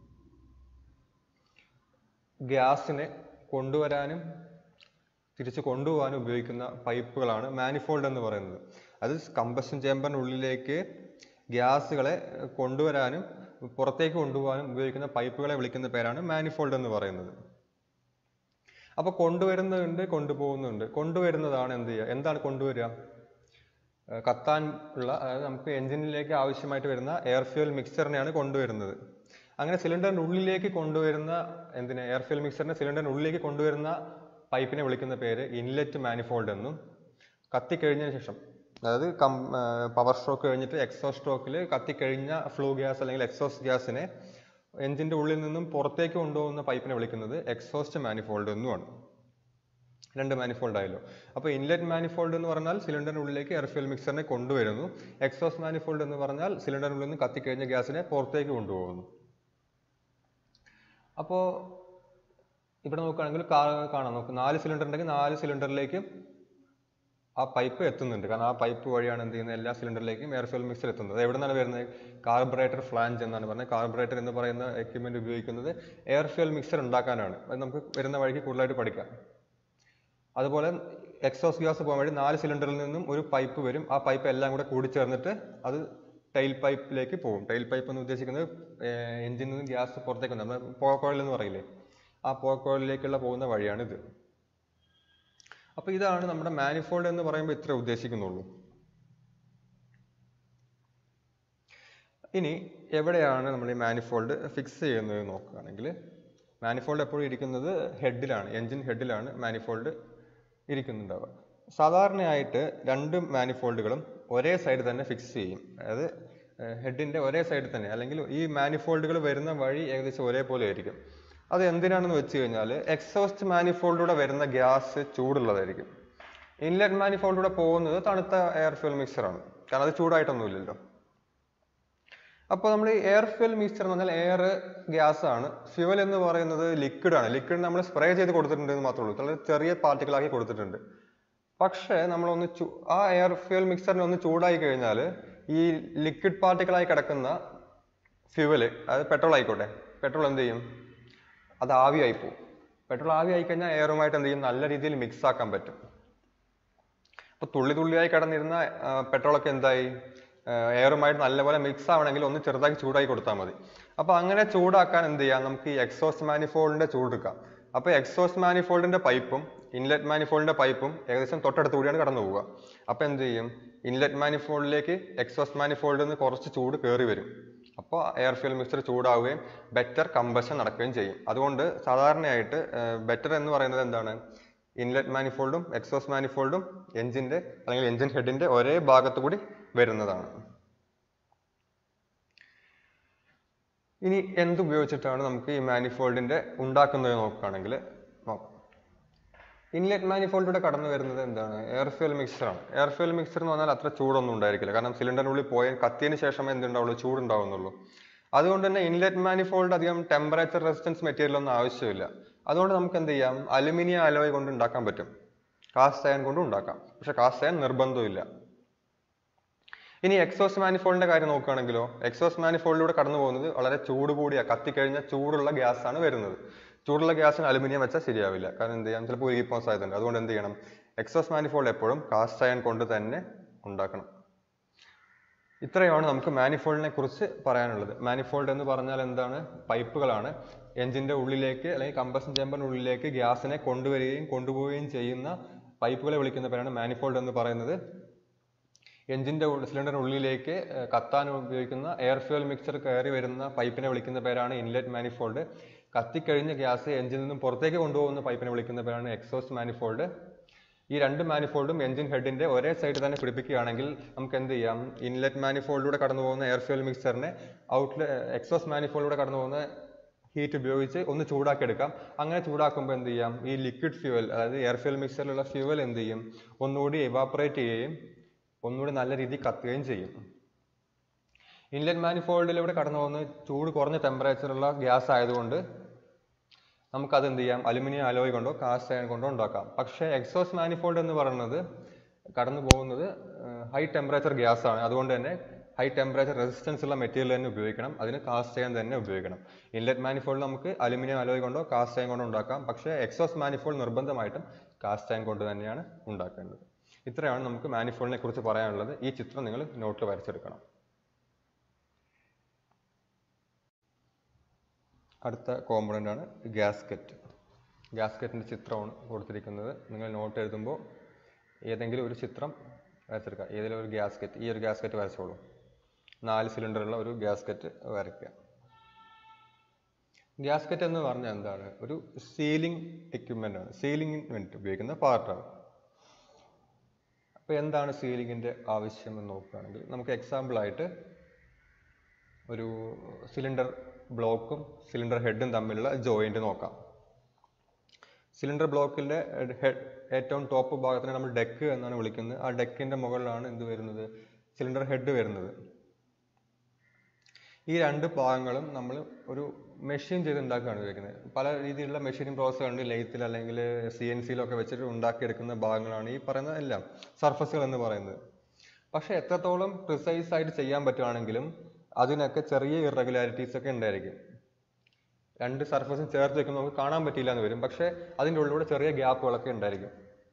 ഗ്യാസിനെ കൊണ്ടുവരാനും തിരിച്ച് കൊണ്ടുപോകാനും ഉപയോഗിക്കുന്ന പൈപ്പുകളാണ് മാനിഫോൾഡ് എന്ന് പറയുന്നത്. അത് കമ്പഷൻ ചേമ്പറിനുള്ളിലേക്ക് ഗ്യാസുകളെ കൊണ്ടുവരാനും പുറത്തേക്ക് കൊണ്ടുപോകാനും ഉപയോഗിക്കുന്ന പൈപ്പുകളെ വിളിക്കുന്ന പേരാണ് മാനിഫോൾഡ് എന്ന് പറയുന്നത്. അപ്പോൾ കൊണ്ടുവരുന്നുണ്ട്, കൊണ്ടുപോകുന്നുണ്ട്. കൊണ്ടുവരുന്നതാണ് എന്ത് ചെയ്യുക, എന്താണ് കൊണ്ടുവരിക? കത്താൻ ഉള്ള, അതായത് നമുക്ക് എഞ്ചിനിലേക്ക് ആവശ്യമായിട്ട് വരുന്ന എയർ ഫ്യൂൽ മിക്സറിനെയാണ് കൊണ്ടുവരുന്നത്. അങ്ങനെ സിലിണ്ടറിൻ്റെ ഉള്ളിലേക്ക് കൊണ്ടുവരുന്ന എയർ ഫ്യൂൽ മിക്സറിനെ സിലിണ്ടറിൻ്റെ ഉള്ളിലേക്ക് കൊണ്ടുവരുന്ന പൈപ്പിനെ വിളിക്കുന്ന പേര് ഇൻലെറ്റ് മാനിഫോൾഡ് എന്നും, കത്തിക്കഴിഞ്ഞതിന് ശേഷം, അതായത് പവർ സ്ട്രോക്ക് കഴിഞ്ഞിട്ട് എക്സോസ്റ്റ് സ്ട്രോക്കിൽ കത്തിക്കഴിഞ്ഞ ഫ്ലൂ ഗ്യാസ് അല്ലെങ്കിൽ എക്സോസ്റ്റ് ഗ്യാസിനെ എഞ്ചിൻ്റെ ഉള്ളിൽ നിന്നും പുറത്തേക്ക് കൊണ്ടുപോകുന്ന പൈപ്പിനെ വിളിക്കുന്നത് എക്സോസ്റ്റ് മാനിഫോൾഡ് എന്നുമാണ്. രണ്ട് മാനിഫോൾഡ് ആയല്ലോ. അപ്പോൾ ഇൻലെറ്റ് മാനിഫോൾഡ് എന്ന് പറഞ്ഞാൽ സിലിണ്ടറിൻ്റെ ഉള്ളിലേക്ക് എയർ ഫ്യൂൽ മിക്സറിനെ കൊണ്ടുവരുന്നു. എക്സോസ്റ്റ് മാനിഫോൾഡ് എന്ന് പറഞ്ഞാൽ സിലിണ്ടറിനുള്ളിൽ നിന്ന് കത്തിക്കഴിഞ്ഞ ഗ്യാസിനെ പുറത്തേക്ക് കൊണ്ടുപോകുന്നു. അപ്പോൾ ഇവിടെ നോക്കുകയാണെങ്കിൽ കാണാം, നമുക്ക് 4 സിലിണ്ടർ ഉണ്ടെങ്കിൽ 4 സിലിണ്ടറിലേക്കും ആ പൈപ്പ് എത്തുന്നുണ്ട്. കാരണം ആ പൈപ്പ് വഴിയാണ് എന്ത് ചെയ്യുന്നത്, എല്ലാ സിലിണ്ടറിലേക്കും എയർ ഫ്യൂൽ മിക്സർ എത്തുന്നത്. എവിടെ നിന്നാണ് വരുന്നത്? കാർബറേറ്റർ ഫ്ലാഞ്ച് എന്നാണ് പറയുന്നത്. കാർബറേറ്റർ എന്ന് പറയുന്ന എക്യുപ്മെന്റ് ഉപയോഗിക്കുന്നത് എയർ ഫ്യൂൽ മിക്സർ ഉണ്ടാക്കാനാണ്. അത് നമുക്ക് വരുന്ന വഴിക്ക് കൂടുതലായിട്ട് പഠിക്കാം. അതുപോലെ എക്സോസ്റ്റ് ഗ്യാസ് പോകാൻ വേണ്ടി 4 സിലിണ്ടറിൽ നിന്നും ഒരു പൈപ്പ് വരും. ആ പൈപ്പ് എല്ലാം കൂടെ കൂടിച്ചേർന്നിട്ട് അത് ടൈൽ പൈപ്പിലേക്ക് പോകും. ടൈൽ പൈപ്പ് എന്ന് ഉദ്ദേശിക്കുന്നത് എഞ്ചിനിൽ നിന്ന് ഗ്യാസ് പുറത്തേക്ക് വന്നത്, നമ്മൾ പോക്കോയിൽ എന്ന് പറയില്ലേ, ആ പോക്കോയിലേക്കുള്ള പോകുന്ന വഴിയാണിത്. അപ്പോൾ ഇതാണ് നമ്മുടെ മാനിഫോൾഡ് എന്ന് പറയുമ്പോൾ ഇത്ര ഉദ്ദേശിക്കുന്നുള്ളൂ. ഇനി എവിടെയാണ് നമ്മൾ ഈ മാനിഫോൾഡ് ഫിക്സ് ചെയ്യുന്നത് നോക്കുകയാണെങ്കിൽ, മാനിഫോൾഡ് എപ്പോഴും ഇരിക്കുന്നത് ഹെഡിലാണ്, എഞ്ചിൻ ഹെഡിലാണ് മാനിഫോൾഡ് ഇരിക്കുന്നുണ്ടാവുക. സാധാരണയായിട്ട് രണ്ട് മാനിഫോൾഡുകളും ഒരേ സൈഡ് തന്നെ ഫിക്സ് ചെയ്യും. അതായത് ഹെഡിൻ്റെ ഒരേ സൈഡിൽ തന്നെ, അല്ലെങ്കിൽ ഈ മാനിഫോൾഡുകൾ വരുന്ന വഴി ഏകദേശം ഒരേപോലെ ആയിരിക്കും. അത് എന്തിനാണെന്ന് വെച്ച് കഴിഞ്ഞാൽ, എക്സോസ്റ്റ് മാനിഫോൾഡിലൂടെ വരുന്ന ഗ്യാസ് ചൂടുള്ളതായിരിക്കും. ഇൻലെറ്റ് മാനിഫോൾഡിലൂടെ പോകുന്നത് തണുത്ത എയർ ഫ്യൂൽ മിക്സറാണ്. കാരണം അത് ചൂടായിട്ടൊന്നുമില്ലല്ലോ. അപ്പോൾ നമ്മൾ ഈ എയർ ഫ്യൂൽ മിക്സർ എന്ന് പറഞ്ഞാൽ എയർ ഗ്യാസ് ആണ്. ഫ്യൂവൽ എന്ന് പറയുന്നത് ലിക്വിഡാണ്. ലിക്വിഡ് നമ്മൾ സ്പ്രേ ചെയ്ത് കൊടുത്തിട്ടുണ്ട് എന്ന് മാത്രമേ ഉള്ളൂ, വളരെ ചെറിയ പാർട്ടിക്കിളാക്കി കൊടുത്തിട്ടുണ്ട്. പക്ഷേ നമ്മളൊന്ന് ആ എയർ ഫ്യൂൽ മിക്സറിനെ ഒന്ന് ചൂടായി കഴിഞ്ഞാൽ ഈ ലിക്വിഡ് പാർട്ടിക്കിളായി കിടക്കുന്ന ഫ്യൂവൽ, അതായത് പെട്രോൾ ആയിക്കോട്ടെ, പെട്രോൾ എന്ത് ചെയ്യും, അത് ആവിയായി പോകും. പെട്രോൾ ആവിയായി കഴിഞ്ഞാൽ എയറുമായിട്ട് എന്ത് ചെയ്യും, നല്ല രീതിയിൽ മിക്സ് ആക്കാൻ പറ്റും. അപ്പോൾ തുള്ളി തുള്ളിയായി കിടന്നിരുന്ന പെട്രോളൊക്കെ എന്തായി, എയറുമായിട്ട് നല്ലപോലെ മിക്സ് ആവണമെങ്കിൽ ഒന്ന് ചെറുതാക്കി ചൂടാക്കി കൊടുത്താൽ മതി. അപ്പോൾ അങ്ങനെ ചൂടാക്കാൻ എന്ത് ചെയ്യാം, നമുക്ക് ഈ എക്സോസ്റ്റ് മാനിഫോൾഡിന്റെ ചൂടെടുക്കാം. അപ്പോൾ എക്സോസ്റ്റ് മാനിഫോൾഡിന്റെ പൈപ്പും ഇൻലെറ്റ് മാനിഫോൾഡിന്റെ പൈപ്പും ഏകദേശം തൊട്ടടുത്ത് കൂടിയാണ് കടന്നു പോവുക. അപ്പോൾ എന്ത് ചെയ്യും, ഇൻലെറ്റ് മാനിഫോൾഡിലേക്ക് എക്സോസ്റ്റ് മാനിഫോൾഡിൽ നിന്ന് കുറച്ച് ചൂട് കയറി വരും. അപ്പോൾ എയർ ഫ്യൂൽ മിക്സർ ചൂടാവുകയും ബെറ്റർ കമ്പഷൻ നടക്കുകയും ചെയ്യും. അതുകൊണ്ട് സാധാരണയായിട്ട് ബെറ്റർ എന്ന് പറയുന്നത് എന്താണ്, ഇൻലെറ്റ് മാനിഫോൾഡും എക്സോസ്റ്റ് മാനിഫോൾഡും എഞ്ചിന്റെ അല്ലെങ്കിൽ എഞ്ചിൻ ഹെഡിന്റെ ഒരേ ഭാഗത്തു കൂടി വരുന്നതാണ്. ഇനി എന്തുപയോഗിച്ചിട്ടാണ് നമുക്ക് ഈ മാനിഫോൾഡിന്റെ ഉണ്ടാക്കുന്നത് നോക്കുകയാണെങ്കിൽ നോക്കാം. ഇൻലെറ്റ് മാനിഫോൾഡിലൂടെ കടന്നു വരുന്നത് എന്താണ്, എയർ ഫ്യൂൽ മിക്സറാണ്. എയർ ഫ്യൂൽ മിക്സർ എന്ന് പറഞ്ഞാൽ അത്ര ചൂടൊന്നും ഉണ്ടായിരിക്കില്ല. കാരണം സിലിണ്ടറിനുള്ളിൽ കത്തിയതിന് ശേഷമേ എന്തുണ്ടാവുള്ളൂ, ചൂടുണ്ടാവുന്നുള്ളൂ. അതുകൊണ്ട് തന്നെ ഇൻലെറ്റ് മാനിഫോൾഡ് അധികം ടെമ്പറേച്ചർ റെസിസ്റ്റൻസ് മെറ്റീരിയൽ ഒന്നും ആവശ്യമില്ല. അതുകൊണ്ട് നമുക്ക് എന്ത് ചെയ്യാം, അലുമിനിയം അലോയ് കൊണ്ട് ഉണ്ടാക്കാൻ പറ്റും, കാസ്റ്റ് അയൺ കൊണ്ടും ഉണ്ടാക്കാം. പക്ഷെ കാസ്റ്റ് അയൺ നിർബന്ധമില്ല. ഇനി എക്സോസ്റ്റ് മാനിഫോൾഡിന്റെ കാര്യം നോക്കുകയാണെങ്കിലോ, എക്സോസ്റ്റ് മാനിഫോൾഡിലൂടെ കടന്നു പോകുന്നത് വളരെ ചൂട് കൂടിയ, കത്തിക്കഴിഞ്ഞ ചൂടുള്ള ഗ്യാസ് ആണ് വരുന്നത്. ചൂടുള്ള ഗ്യാസിന് അലുമിനിയം വെച്ചാൽ ശരിയാവില്ല. കാരണം എന്ത് ചെയ്യാം, ചിലപ്പോൾ ഉരുകിപ്പോകാൻ സാധ്യതയുണ്ട്. അതുകൊണ്ട് എന്ത് ചെയ്യണം, എക്സോസ്റ്റ് മാനിഫോൾഡ് എപ്പോഴും കാസ്റ്റ് അയൺ കൊണ്ട് തന്നെ ഉണ്ടാക്കണം. ഇത്രയാണ് നമുക്ക് മാനിഫോൾഡിനെ കുറിച്ച് പറയാനുള്ളത്. മാനിഫോൾഡ് എന്ന് പറഞ്ഞാൽ എന്താണ്, പൈപ്പുകളാണ്. എഞ്ചിൻ്റെ ഉള്ളിലേക്ക് അല്ലെങ്കിൽ കമ്പഷൻ ചേമ്പറിൻ്റെ ഉള്ളിലേക്ക് ഗ്യാസിനെ കൊണ്ടുവരികയും കൊണ്ടുപോവുകയും ചെയ്യുന്ന പൈപ്പുകളെ വിളിക്കുന്ന പേരാണ് മാനിഫോൾഡ് എന്ന് പറയുന്നത്. എഞ്ചിൻ്റെ സിലിണ്ടറിൻ്റെ ഉള്ളിലേക്ക് കത്താൻ ഉപയോഗിക്കുന്ന എയർ ഫ്യൂൽ മിക്സർ കയറി വരുന്ന പൈപ്പിനെ വിളിക്കുന്ന പേരാണ് ഇൻലെറ്റ് മാനിഫോൾഡ്. കത്തിക്കഴിഞ്ഞ ഗ്യാസ് എഞ്ചിനിൽ നിന്നും പുറത്തേക്ക് കൊണ്ടുപോകുന്ന പൈപ്പിനെ വിളിക്കുന്ന പേരാണ് എക്സോസ്റ്റ് മാനിഫോൾഡ്. ഈ രണ്ട് മാനിഫോൾഡും എഞ്ചിൻ ഹെഡിൻ്റെ ഒരേ സൈഡിൽ തന്നെ പിടിപ്പിക്കുകയാണെങ്കിൽ നമുക്ക് എന്ത് ചെയ്യാം, ഇൻലെറ്റ് മാനിഫോൾഡിലൂടെ കടന്നു പോകുന്ന എയർ ഫ്യൂൽ മിക്സറിനെ എക്സോസ്റ്റ് മാനിഫോൾഡിലൂടെ കടന്നു പോകുന്ന ഹീറ്റ് ഉപയോഗിച്ച് ഒന്ന് ചൂടാക്കി എടുക്കാം. അങ്ങനെ ചൂടാക്കുമ്പോൾ എന്ത് ചെയ്യാം, ഈ ലിക്വിഡ് ഫ്യൂവൽ അതായത് എയർ ഫ്യൂൽ മിക്സറിലുള്ള ഫ്യൂവൽ എന്ത് ചെയ്യും, ഒന്നുകൂടി എവാപ്പറേറ്റ് ചെയ്യുകയും ഒന്നുകൂടി നല്ല രീതിയിൽ കത്തുകയും ചെയ്യും. ഇൻലെറ്റ് മാനിഫോൾഡിലൂടെ കടന്നു പോകുന്ന ചൂട് കുറഞ്ഞ ടെമ്പറേച്ചറുള്ള ഗ്യാസ് ആയതുകൊണ്ട് നമുക്കത് എന്ത് ചെയ്യാം, അലുമിനിയം അലോയ് കൊണ്ടോ കാസ്റ്റ് അയൺ കൊണ്ടോ ഉണ്ടാക്കാം. പക്ഷേ എക്സോസ്റ്റ് മാനിഫോൾഡ് എന്ന് പറയുന്നത് കടന്നു പോകുന്നത് ഹൈ ടെമ്പറേച്ചർ ഗ്യാസ് ആണ്. അതുകൊണ്ട് തന്നെ ഹൈ ടെമ്പറേച്ചർ റെസിസ്റ്റൻസ് ഉള്ള മെറ്റീരിയൽ തന്നെ ഉപയോഗിക്കണം, അതിന് കാസ്റ്റ് അയൺ തന്നെ ഉപയോഗിക്കണം. ഇൻലെറ്റ് മാനിഫോൾഡ് നമുക്ക് അലുമിനിയം അലോയ് കൊണ്ടോ കാസ്റ്റ് അയൺ കൊണ്ടോ ഉണ്ടാക്കാം. പക്ഷേ എക്സോസ്റ്റ് മാനിഫോൾഡ് നിർബന്ധമായിട്ടും കാസ്റ്റ് അയൺ കൊണ്ട് തന്നെയാണ് ഉണ്ടാക്കേണ്ടത്. ഇത്രയാണ് നമുക്ക് മാനിഫോൾഡിനെ കുറിച്ച് പറയാനുള്ളത്. ഈ ചിത്രം നിങ്ങൾ നോട്ടിൽ വരച്ചെടുക്കണം. അടുത്ത കോമ്പണൻ്റ് ആണ് ഗ്യാസ്കറ്റ്. ഗ്യാസ്കറ്റിൻ്റെ ചിത്രമാണ് കൊടുത്തിരിക്കുന്നത്. നിങ്ങൾ നോട്ട് എഴുതുമ്പോൾ ഏതെങ്കിലും ഒരു ചിത്രം വരച്ചെടുക്കുക. ഏതെങ്കിലും ഒരു ഗ്യാസ്കറ്റ്, ഈ ഒരു ഗ്യാസ്കറ്റ് വരച്ചോളൂ. 4 സിലിണ്ടറുള്ള ഒരു ഗ്യാസ്കറ്റ് വരയ്ക്കുക. ഗ്യാസ്കറ്റ് എന്ന് പറഞ്ഞാൽ എന്താണ്, ഒരു സീലിംഗ് എക്യുപ്മെൻ്റ് ആണ്. സീലിംഗിന് വേണ്ടി ഉപയോഗിക്കുന്ന പാർട്ടാണ്. അപ്പോൾ എന്താണ് സീലിംഗിൻ്റെ ആവശ്യം എന്ന് നോക്കുകയാണെങ്കിൽ നമുക്ക് എക്സാമ്പിളായിട്ട് ഒരു സിലിണ്ടർ ബ്ലോക്കും സിലിണ്ടർ ഹെഡും തമ്മിലുള്ള ജോയിന്റ് നോക്കാം. സിലിണ്ടർ ബ്ലോക്കിൻ്റെ ഏറ്റവും ടോപ്പ് ഭാഗത്തിന് നമ്മൾ ഡെക്ക് എന്നാണ് വിളിക്കുന്നത്. ആ ഡെക്കിൻ്റെ മുകളിലാണ് എന്ത് വരുന്നത്, സിലിണ്ടർ ഹെഡ് വരുന്നത്. ഈ രണ്ട് ഭാഗങ്ങളും നമ്മൾ ഒരു മെഷീൻ ചെയ്ത് ഉണ്ടാക്കുകയാണ് ഉപയോഗിക്കുന്നത്. പല രീതിയിലുള്ള മെഷീനിങ് പ്രോസസ് ഉണ്ട്. ലെയ്ത്തിൽ അല്ലെങ്കിൽ CNCയിലൊക്കെ വെച്ചിട്ട് ഉണ്ടാക്കിയെടുക്കുന്ന ഭാഗങ്ങളാണ് ഈ പറയുന്ന എല്ലാം സർഫസുകൾ എന്ന് പറയുന്നത്. പക്ഷേ എത്രത്തോളം പ്രിസൈസ് ആയിട്ട് ചെയ്യാൻ പറ്റുകയാണെങ്കിലും അതിനൊക്കെ ചെറിയ ഇറഗുലാരിറ്റീസ് ഒക്കെ ഉണ്ടായിരിക്കും. രണ്ട് സർഫസും ചേർത്ത് വെക്കുമ്പോൾ നമുക്ക് കാണാൻ പറ്റില്ല എന്ന് വരും. പക്ഷേ അതിൻ്റെ ഉള്ളിലൂടെ ചെറിയ ഗ്യാപ്പുകളൊക്കെ ഉണ്ടായിരിക്കും.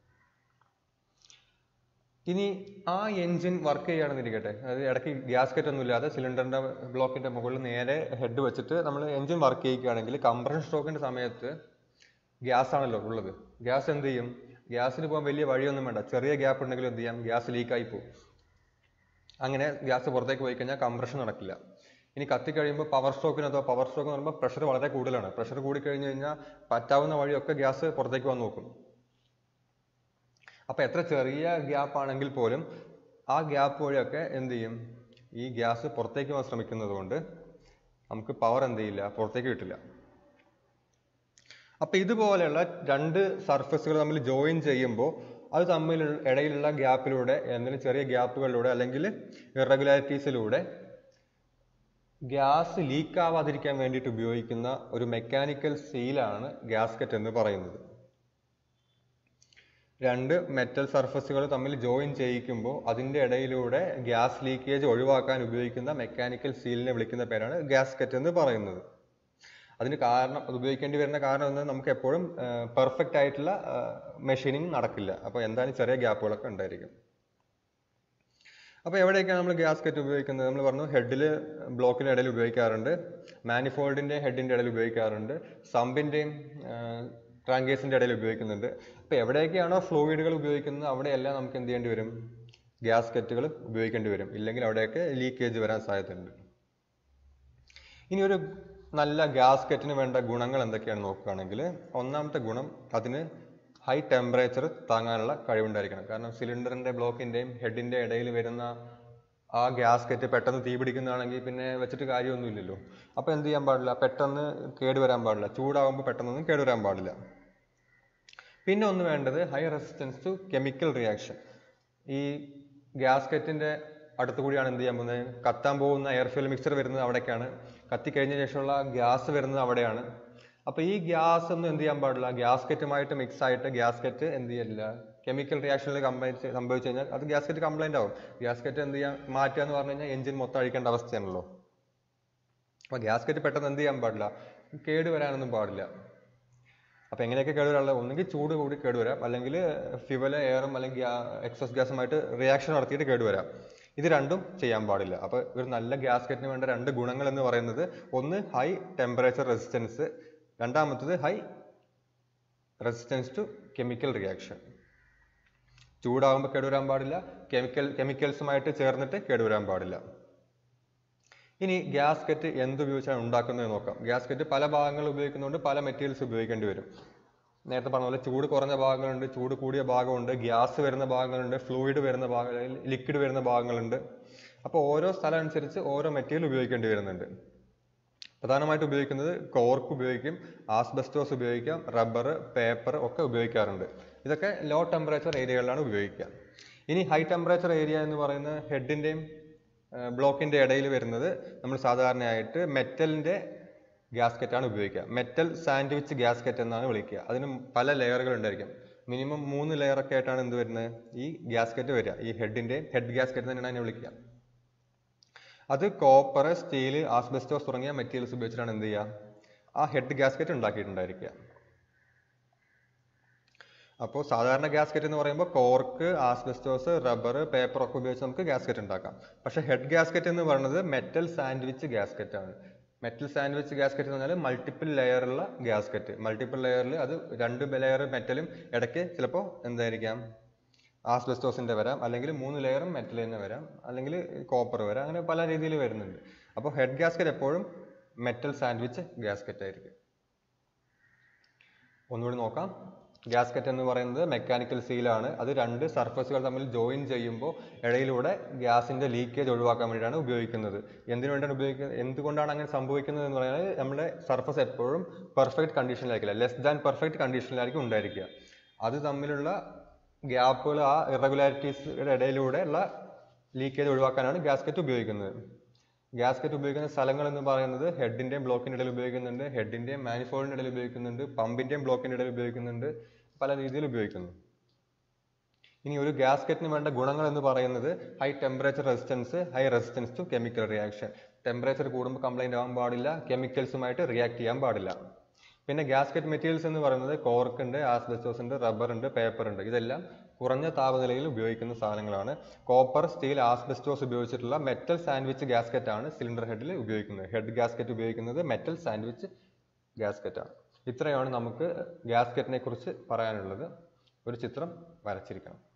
ഇനി ആ എൻജിൻ വർക്ക് ചെയ്യുകയാണെന്നിരിക്കട്ടെ, അതായത് ഇടയ്ക്ക് ഗ്യാസ്കറ്റ് ഒന്നും ഇല്ലാതെ സിലിണ്ടറിൻ്റെ ബ്ലോക്കിൻ്റെ മുകളിൽ നേരെ ഹെഡ് വെച്ചിട്ട് നമ്മൾ എൻജിൻ വർക്ക് ചെയ്യുകയാണെങ്കിൽ കംപ്രഷൻ സ്ട്രോക്കിൻ്റെ സമയത്ത് ഗ്യാസ് ആണല്ലോ ഉള്ളത്. ഗ്യാസ് എന്ത് ചെയ്യും, ഗ്യാസിന് പോകാൻ വലിയ വഴിയൊന്നും വേണ്ട, ചെറിയ ഗ്യാപ്പ് ഉണ്ടെങ്കിലും എന്ത് ചെയ്യാം, ഗ്യാസ് ലീക്കായി പോകും. അങ്ങനെ ഗ്യാസ് പുറത്തേക്ക് പോയി കഴിഞ്ഞാൽ കംപ്രഷൻ നടക്കില്ല. ഇനി കത്തിക്കഴിയുമ്പോൾ പവർ സ്ട്രോക്ക് എന്ന് പറയുമ്പോൾ പ്രഷർ വളരെ കൂടുതലാണ്. പ്രഷർ കൂടിക്കഴിഞ്ഞ് കഴിഞ്ഞാൽ പറ്റാവുന്ന വഴിയൊക്കെ ഗ്യാസ് പുറത്തേക്ക് വന്ന് നോക്കും. അപ്പോൾ എത്ര ചെറിയ ഗ്യാപ്പ് ആണെങ്കിൽ പോലും ആ ഗ്യാപ്പ് വഴിയൊക്കെ എന്ത് ചെയ്യും, ഈ ഗ്യാസ് പുറത്തേക്ക് പോകാൻ ശ്രമിക്കുന്നത് കൊണ്ട് നമുക്ക് പവർ എന്ത് ചെയ്യില്ല, പുറത്തേക്ക് കിട്ടില്ല. അപ്പോൾ ഇതുപോലെയുള്ള രണ്ട് സർഫസുകൾ തമ്മിൽ ജോയിൻ ചെയ്യുമ്പോൾ അത് തമ്മിൽ ഇടയിലുള്ള ഗ്യാപ്പിലൂടെ, എന്തെങ്കിലും ചെറിയ ഗ്യാപ്പുകളിലൂടെ അല്ലെങ്കിൽ ഇറഗുലാരിറ്റീസിലൂടെ ഗ്യാസ് ലീക്ക് ആവാതിരിക്കാൻ വേണ്ടിയിട്ട് ഉപയോഗിക്കുന്ന ഒരു മെക്കാനിക്കൽ സീലാണ് ഗ്യാസ്കറ്റ് എന്ന് പറയുന്നത്. രണ്ട് മെറ്റൽ സർഫസുകൾ തമ്മിൽ ജോയിൻ ചെയ്യിക്കുമ്പോൾ അതിൻ്റെ ഇടയിലൂടെ ഗ്യാസ് ലീക്കേജ് ഒഴിവാക്കാൻ ഉപയോഗിക്കുന്ന മെക്കാനിക്കൽ സീലിനെ വിളിക്കുന്ന പേരാണ് ഗ്യാസ്കറ്റ് എന്ന് പറയുന്നത്. അതിന് കാരണം, അത് ഉപയോഗിക്കേണ്ടി വരുന്ന കാരണം എന്ന് നമുക്ക് എപ്പോഴും പെർഫെക്റ്റ് ആയിട്ടുള്ള മെഷീനിങ് നടക്കില്ല. അപ്പോൾ എന്തായാലും ചെറിയ ഗ്യാപ്പുകളൊക്കെ ഉണ്ടായിരിക്കും. അപ്പോൾ എവിടെയൊക്കെയാണ് നമ്മൾ ഗ്യാസ്കറ്റ് ഉപയോഗിക്കുന്നത്? നമ്മൾ പറഞ്ഞു ഹെഡിൽ ബ്ലോക്കിൻ്റെ ഇടയിൽ ഉപയോഗിക്കാറുണ്ട്, മാനിഫോൾഡിൻ്റെ ഹെഡിൻ്റെ ഇടയിൽ ഉപയോഗിക്കാറുണ്ട്, സമ്പിൻ്റെയും ട്രാങ്കേഴ്സിൻ്റെ ഇടയിൽ ഉപയോഗിക്കുന്നുണ്ട്. അപ്പോൾ എവിടെയൊക്കെയാണോ ഫ്ലൂയിഡുകൾ ഉപയോഗിക്കുന്നത് അവിടെയെല്ലാം നമുക്ക് എന്ത് ചെയ്യേണ്ടി വരും, ഗ്യാസ്കറ്റുകൾ ഉപയോഗിക്കേണ്ടി വരും. ഇല്ലെങ്കിൽ അവിടെയൊക്കെ ലീക്കേജ് വരാൻ സാധ്യതയുണ്ട്. ഇനി ഒരു നല്ല ഗ്യാസ്കറ്റിന് വേണ്ട ഗുണങ്ങൾ എന്തൊക്കെയാണ് നോക്കുകയാണെങ്കിൽ, ഒന്നാമത്തെ ഗുണം അതിന് ഹൈ ടെമ്പറേച്ചർ താങ്ങാനുള്ള കഴിവുണ്ടായിരിക്കണം. കാരണം സിലിണ്ടറിൻ്റെ ബ്ലോക്കിൻ്റെയും ഹെഡിൻ്റെ ഇടയിൽ വരുന്ന ആ ഗ്യാസ്കറ്റ് പെട്ടെന്ന് തീ പിടിക്കുന്നതാണെങ്കിൽ പിന്നെ വെച്ചിട്ട് കാര്യമൊന്നുമില്ലല്ലോ. അപ്പോൾ എന്ത് ചെയ്യാൻ പാടില്ല, പെട്ടെന്ന് കേടുവരാൻ പാടില്ല. ചൂടാകുമ്പോൾ പെട്ടെന്നൊന്നും കേടുവരാൻ പാടില്ല. പിന്നെ ഒന്ന് വേണ്ടത് high resistance to chemical reaction. ഈ ഗ്യാസ്കറ്റിൻ്റെ അടുത്തു കൂടിയാണ് എന്ത് ചെയ്യാൻ പോകുന്നത്, കത്താൻ പോകുന്ന എയർ ഫ്യൂൽ മിക്സർ വരുന്നത് അവിടേക്കാണ്, കത്തിക്കഴിഞ്ഞ ശേഷമുള്ള ഗ്യാസ് വരുന്നത് അവിടെയാണ്. അപ്പോൾ ഈ ഗ്യാസ് ഒന്നും എന്ത് ചെയ്യാൻ പാടില്ല, ഗ്യാസ്കറ്റുമായിട്ട് മിക്സ് ആയിട്ട് ഗ്യാസ്കറ്റ് എന്ത് ചെയ്യില്ല, കെമിക്കൽ റിയാക്ഷനിൽ സംഭവിച്ചു കഴിഞ്ഞാൽ അത് ഗ്യാസ്കറ്റ് കംപ്ലൈൻ്റ് ആവും. ഗ്യാസ്കറ്റ് എന്ത് ചെയ്യാൻ മാറ്റുക എന്ന് പറഞ്ഞു കഴിഞ്ഞാൽ എഞ്ചിൻ മൊത്തം അഴിക്കേണ്ട അവസ്ഥയാണല്ലോ. അപ്പോൾ ഗ്യാസ്കറ്റ് പെട്ടെന്ന് എന്ത് ചെയ്യാൻ പാടില്ല, കേടുവരാനൊന്നും പാടില്ല. അപ്പോൾ എങ്ങനെയൊക്കെ കേടുവരാനുള്ളത്, ഒന്നുകിൽ ചൂട് കൂടി കേടുവരാം, അല്ലെങ്കിൽ ഫ്യൂവൽ എയറും അല്ലെങ്കിൽ എക്സോസ്റ്റ് ഗ്യാസുമായിട്ട് റിയാക്ഷൻ നടത്തിയിട്ട് കേടുവരാം. ഇത് രണ്ടും ചെയ്യാൻ പാടില്ല. അപ്പോൾ ഒരു നല്ല ഗ്യാസ്കറ്റിന് വേണ്ട രണ്ട് ഗുണങ്ങൾ എന്ന് പറയുന്നത്, ഒന്ന് ഹൈ ടെമ്പറേച്ചർ റെസിസ്റ്റൻസ്, രണ്ടാമത്തത് high resistance to chemical reaction. ചൂടാകുമ്പോൾ കേടുവരാൻ പാടില്ല, കെമിക്കൽസുമായിട്ട് ചേർന്നിട്ട് കേടുവരാൻ പാടില്ല. ഇനി ഗ്യാസ്കറ്റ് എന്തുപയോഗിച്ചാണ് ഉണ്ടാക്കുന്നത് നോക്കാം. ഗ്യാസ്കറ്റ് പല ഭാഗങ്ങൾ ഉപയോഗിക്കുന്നതുകൊണ്ട് പല മെറ്റീരിയൽസ് ഉപയോഗിക്കേണ്ടി വരും. നേരത്തെ പറഞ്ഞ പോലെ ചൂട് കുറഞ്ഞ ഭാഗങ്ങളുണ്ട്, ചൂട് കൂടിയ ഭാഗമുണ്ട്, ഗ്യാസ് വരുന്ന ഭാഗങ്ങളുണ്ട്, ഫ്ലൂയിഡ് വരുന്ന ഭാഗങ്ങൾ, ലിക്വിഡ് വരുന്ന ഭാഗങ്ങളുണ്ട്. അപ്പോൾ ഓരോ സ്ഥലം അനുസരിച്ച് ഓരോ മെറ്റീരിയൽ ഉപയോഗിക്കേണ്ടി വരുന്നുണ്ട്. പ്രധാനമായിട്ട് ഉപയോഗിക്കുന്നത് കോർക്ക് ഉപയോഗിക്കും, ആസ്ബസ്റ്റോസ് ഉപയോഗിക്കാം, റബ്ബർ, പേപ്പർ ഒക്കെ ഉപയോഗിക്കാറുണ്ട്. ഇതൊക്കെ ലോ ടെമ്പറേച്ചർ ഏരിയകളിലാണ് ഉപയോഗിക്കുക. ഇനി ഹൈ ടെമ്പറേച്ചർ ഏരിയ എന്ന് പറയുന്ന ഹെഡിൻ്റെയും ബ്ലോക്കിൻ്റെ ഇടയിൽ വരുന്നത് നമ്മൾ സാധാരണയായിട്ട് മെറ്റലിൻ്റെ ഗ്യാസ്കറ്റാണ് ഉപയോഗിക്കുക. മെറ്റൽ സാൻഡ്വിച്ച് ഗ്യാസ്കറ്റ് എന്നാണ് വിളിക്കുക. അതിന് പല ലെയറുകൾ ഉണ്ടായിരിക്കും. മിനിമം 3 ലെയറൊക്കെ ആയിട്ടാണ് എന്ത് വരുന്നത്, ഈ ഗ്യാസ്കറ്റ് വരിക. ഈ ഹെഡ് ഗ്യാസ്കറ്റ് തന്നെയാണ് അതിനെ വിളിക്കുക. അത് കോപ്പർ, സ്റ്റീല്, ആസ്ബസ്റ്റോസ് തുടങ്ങിയ മെറ്റീരിയൽസ് ഉപയോഗിച്ചിട്ടാണ് എന്ത് ചെയ്യുക, ആ ഹെഡ് ഗ്യാസ്കറ്റ് ഉണ്ടാക്കിയിട്ടുണ്ടായിരിക്കുക. അപ്പോൾ സാധാരണ ഗ്യാസ്കറ്റ് എന്ന് പറയുമ്പോൾ കോർക്ക്, ആസ്ബസ്റ്റോസ്, റബ്ബർ, പേപ്പർ ഒക്കെ ഉപയോഗിച്ച് നമുക്ക് ഗ്യാസ്കറ്റ് ഉണ്ടാക്കാം. പക്ഷേ ഹെഡ് ഗ്യാസ്കറ്റ് എന്ന് പറയുന്നത് മെറ്റൽ സാൻഡ്വിച്ച് ഗ്യാസ്കറ്റ് ആണ്. മെറ്റൽ സാൻഡ്വിച്ച് ഗ്യാസ്കറ്റ് എന്ന് പറഞ്ഞാൽ മൾട്ടിപ്പിൾ ലെയറുള്ള ഗ്യാസ്കറ്റ്. മൾട്ടിപ്പിൾ ലെയറിൽ അത് 2 ലെയർ മെറ്റലും ഇടയ്ക്ക് ചിലപ്പോൾ എന്തായിരിക്കാം ആസ്ബസ്റ്റോസിൻ്റെ വരാം, അല്ലെങ്കിൽ 3 ലെയറും മെറ്റൽ തന്നെ വരാം, അല്ലെങ്കിൽ കോപ്പർ വരാം. അങ്ങനെ പല രീതിയിൽ വരുന്നുണ്ട്. അപ്പോൾ ഹെഡ് ഗ്യാസ്കറ്റ് എപ്പോഴും മെറ്റൽ സാൻഡ്വിച്ച് ഗ്യാസ്കറ്റ് ആയിരിക്കും. ഒന്നുകൂടി നോക്കാം. ഗ്യാസ്കറ്റ് എന്ന് പറയുന്നത് മെക്കാനിക്കൽ സീലാണ്. അത് 2 സർഫസുകൾ തമ്മിൽ ജോയിൻ ചെയ്യുമ്പോൾ ഇടയിലൂടെ ഗ്യാസിൻ്റെ ലീക്കേജ് ഒഴിവാക്കാൻ വേണ്ടിയിട്ടാണ് ഉപയോഗിക്കുന്നത്. എന്തിനു വേണ്ടിയാണ് ഉപയോഗിക്കുന്നത്, എന്തുകൊണ്ടാണ് അങ്ങനെ സംഭവിക്കുന്നത് എന്ന് പറയുന്നത്, നമ്മുടെ സർഫസ് എപ്പോഴും പെർഫെക്റ്റ് കണ്ടീഷനിലായിരിക്കില്ല, ലെസ് ദാൻ പെർഫെക്റ്റ് കണ്ടീഷനിലായിരിക്കും ഉണ്ടായിരിക്കുക. അത് തമ്മിലുള്ള ഗ്യാപ്പുകൾ, ആ ഇറഗുലാരിറ്റീസിയുടെ ഇടയിലൂടെ ഉള്ള ലീക്കേജ് ഒഴിവാക്കാനാണ് ഗ്യാസ്കറ്റ് ഉപയോഗിക്കുന്നത്. ഗ്യാസ്കറ്റ് ഉപയോഗിക്കുന്ന സ്ഥലങ്ങൾ എന്ന് പറയുന്നത് ഹെഡിൻ്റെയും ബ്ലോക്കിൻ്റെ ഇടയിൽ ഉപയോഗിക്കുന്നുണ്ട്, ഹെഡിൻ്റെയും മാനിഫോൾഡിൻ്റെ ഇടയിൽ ഉപയോഗിക്കുന്നുണ്ട്, പമ്പിൻ്റെയും ബ്ലോക്കിൻ്റെ ഇടയിൽ ഉപയോഗിക്കുന്നുണ്ട്, പല രീതിയിൽ ഉപയോഗിക്കുന്നു. ഇനി ഒരു ഗ്യാസ്കറ്റിന് വേണ്ട ഗുണങ്ങൾ എന്ന് പറയുന്നത് high temperature resistance, high resistance to chemical reaction. Temperature കൂടുമ്പോൾ കംപ്ലൈൻ്റ് ആവാൻ പാടില്ല, കെമിക്കൽസുമായിട്ട് റിയാക്ട് ചെയ്യാൻ പാടില്ല. പിന്നെ ഗ്യാസ്കറ്റ് മെറ്റീരിയൽസ് എന്ന് പറയുന്നത് കോർക്ക് ഉണ്ട്, ആസ്ബസ്റ്റോസ് ഉണ്ട്, റബ്ബർ ഉണ്ട്, പേപ്പർ ഉണ്ട്. ഇതെല്ലാം കുറഞ്ഞ താപനിലയിൽ ഉപയോഗിക്കുന്ന സാധനങ്ങളാണ്. കോപ്പർ, സ്റ്റീൽ, ആസ്ബസ്റ്റോസ് ഉപയോഗിച്ചിട്ടുള്ള മെറ്റൽ സാൻഡ്വിച്ച് ഗ്യാസ്കറ്റ് ആണ് സിലിണ്ടർ ഹെഡിൽ ഉപയോഗിക്കുന്നത്. ഹെഡ് ഗ്യാസ്കറ്റ് ഉപയോഗിക്കുന്നത് മെറ്റൽ സാൻഡ്വിച്ച് ഗ്യാസ്കറ്റ് ആണ്. ഇത്രയാണ് നമുക്ക് ഗ്യാസ്കറ്റിനെ കുറിച്ച് പറയാനുള്ളത്. ഒരു ചിത്രം വരച്ചിരിക്കണം.